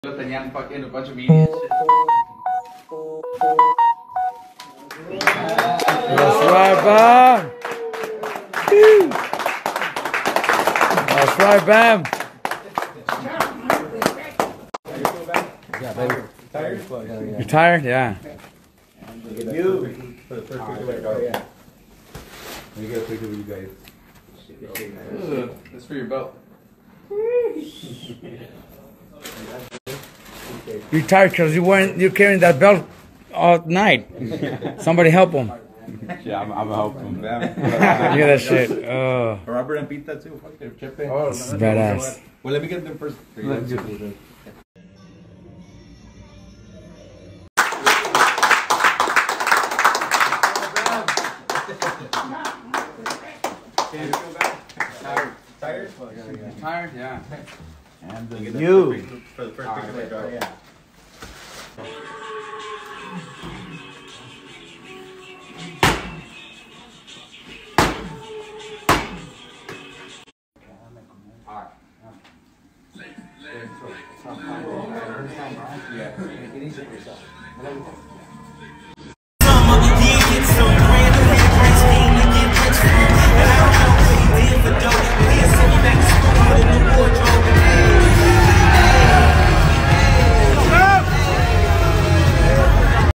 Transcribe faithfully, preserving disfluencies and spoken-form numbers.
Tenían fucking a bunch of media shit. That's right, Bam. That's right, Bam. Yeah, baby. Tired? You tired? Yeah. You for the first picture later. Oh yeah. Let me get a picture with you guys. Ugh, that's for your belt. You're tired because you weren't. You're carrying that belt all night. Somebody help him. Yeah, I'm, I'm gonna help him. Look at that shit. Oh, Robert and Pita too. Fuck, they're chipping. this is badass. Well, let me get them first. Let's get them. Tired? Tired? Tired? Yeah. And then You. for the first picture later. Oh yeah. Yeah.